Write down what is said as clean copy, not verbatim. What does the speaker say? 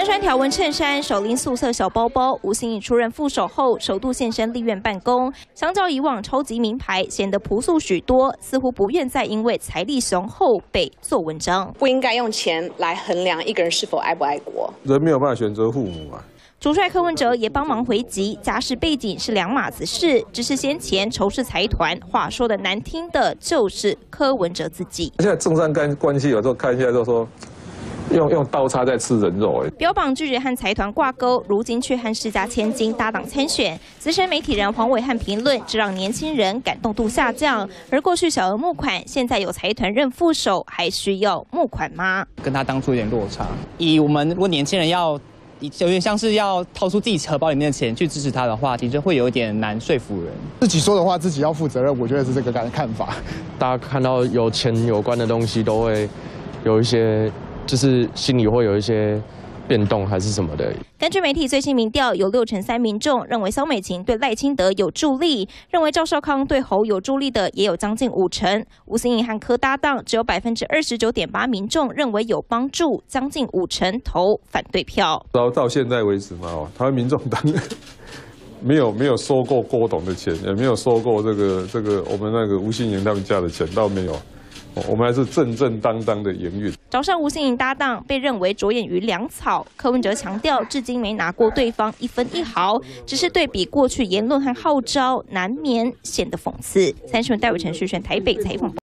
穿条纹衬衫，手拎素色小包包，吴欣颖出任副手后，首度现身立院办公。相较以往超级名牌，显得朴素许多，似乎不愿再因为财力雄厚被做文章。 不应该用钱来衡量一个人是否爱不爱国。 人没有办法选择父母嘛。 主帅柯文哲也帮忙回击，家世背景是两码子事，只是先前仇视财团，话说的难听的就是柯文哲自己。 现在政商关系有时候看一下就说，用刀叉在吃人肉。 标榜拒绝和财团挂钩，如今却和世家千金搭档参选。资深媒体人黄伟汉评论，这让年轻人感动度下降。而过去小额募款，现在有财团任副手，还需要募款吗？ 跟他当初有点落差。以我们如果年轻人要。 有点像是要掏出自己荷包里面的钱去支持他的话，的确会有一点难说服人。 自己说的话，自己要负责任，我觉得是这个看法。 大家看到有钱有关的东西，都会有一些，就是心里会有一些变动还是什么的。 根据媒体最新民调，有63%民众认为萧美琴对赖清德有助力，认为赵少康对侯有助力的也有将近50%。吴欣颖和柯搭档只有29.8%民众认为有帮助，将近50%投反对票。 到现在为止嘛，台湾民众党没有收过郭董的钱，也没有收过这个我们那个吴欣颖他们家的钱，倒没有。 我们还是正正当当的营运。 找上吴欣颖搭档，被认为着眼于粮草。柯文哲强调，至今没拿过对方1分1毫，只是对比过去言论和号召，难免显得讽刺。30分戴伟程序选台北采访。